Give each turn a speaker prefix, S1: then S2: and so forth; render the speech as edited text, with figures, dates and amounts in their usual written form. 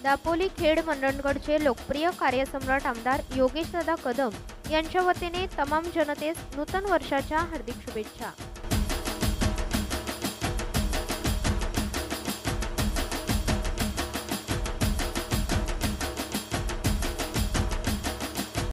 S1: दापोली खेड मंडणगडचे लोकप्रिय कार्यसम्राट आमदार योगेशदादा कदम यांच्या वतीने तमाम जनतेस नूतन वर्षाच्या हार्दिक शुभेच्छा।